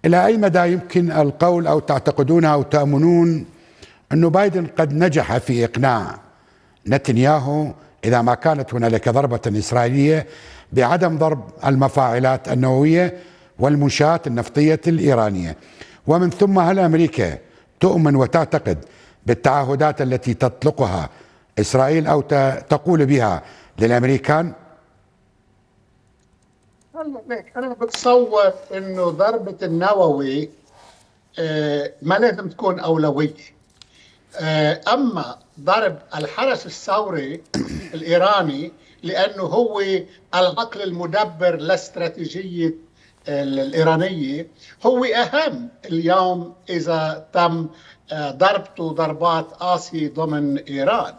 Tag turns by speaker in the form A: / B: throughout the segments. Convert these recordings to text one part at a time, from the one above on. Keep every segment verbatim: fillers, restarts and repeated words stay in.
A: إلى أي مدى يمكن القول أو تعتقدون أو تأمنون أن بايدن قد نجح في إقناع نتنياهو إذا ما كانت هنالك ضربة إسرائيلية بعدم ضرب المفاعلات النووية والمنشآت النفطية الإيرانية؟ ومن ثم هل أمريكا تؤمن وتعتقد بالتعهدات التي تطلقها إسرائيل أو تقول بها للأمريكان؟
B: أنا بتصور إنه ضربة النووي ما لازم تكون أولوية، أما ضرب الحرس الثوري الإيراني لأنه هو العقل المدبر لاستراتيجية الإيرانية هو أهم اليوم إذا تم ضربته ضربات قاسية ضمن إيران.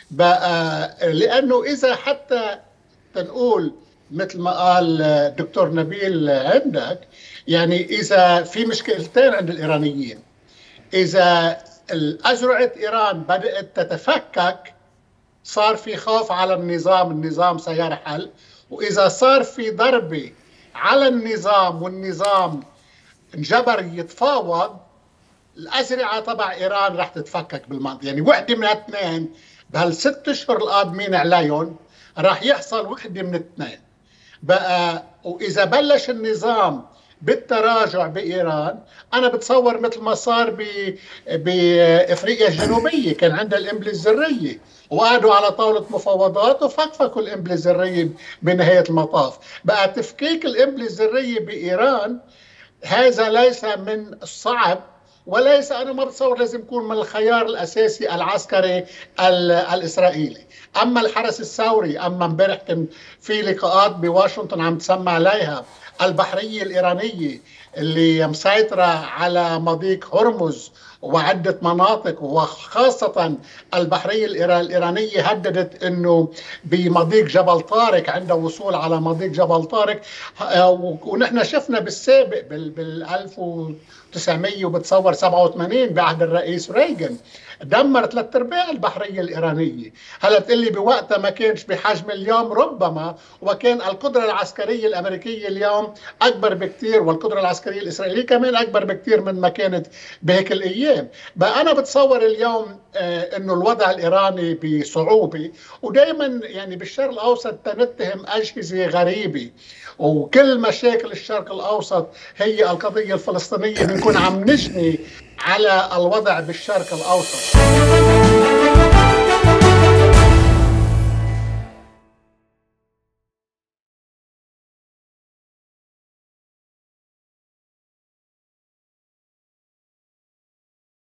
B: لأنه إذا حتى تنقول مثل ما قال دكتور نبيل عندك، يعني إذا في مشكلتين عند الإيرانيين، إذا أذرعة إيران بدأت تتفكك صار في خوف على النظام، النظام سيرحل، وإذا صار في ضربة على النظام والنظام انجبر يتفاوض، الأذرعة تبع إيران رح تتفكك بالمنطقة. يعني وحدة من الاثنين بهالست أشهر القادمين عليهم رح يحصل وحدة من الاثنين بقى. وإذا بلش النظام بالتراجع بإيران، أنا بتصور مثل ما صار بإفريقيا الجنوبية، كان عندها القنبلة الذرية وقعدوا على طاولة مفاوضات وفكفكوا القنبلة الذرية بنهاية المطاف. بقى تفكيك القنبلة الذرية بإيران هذا ليس من الصعب، وليس، أنا ما بتصور لازم يكون من الخيار الأساسي العسكري الإسرائيلي. أما الحرس الثوري، أما امبارح كان في لقاءات بواشنطن عم تسمى عليها البحرية الإيرانية اللي مسيطرة على مضيق هرمز وعدة مناطق، وخاصة البحرية الإيرانية هددت أنه بمضيق جبل طارق، عند وصول على مضيق جبل طارق. ونحن شفنا بالسابق بال ألف وتسعمية وبتصور سبعة وثمانين بعهد الرئيس ريغان دمر ثلاث ارباع البحريه الايرانيه. هلا بتقول لي بوقتها ما كانش بحجم اليوم، ربما، وكان القدره العسكريه الامريكيه اليوم اكبر بكثير، والقدره العسكريه الاسرائيليه كمان اكبر بكثير من ما كانت بهيك الايام. بقى انا بتصور اليوم آه انه الوضع الايراني بصعوبه، ودائما يعني بالشرق الاوسط تنتهم اجهزه غريبه، وكل مشاكل الشرق الاوسط هي القضيه الفلسطينيه، بنكون عم نجني على الوضع بالشرق الأوسط.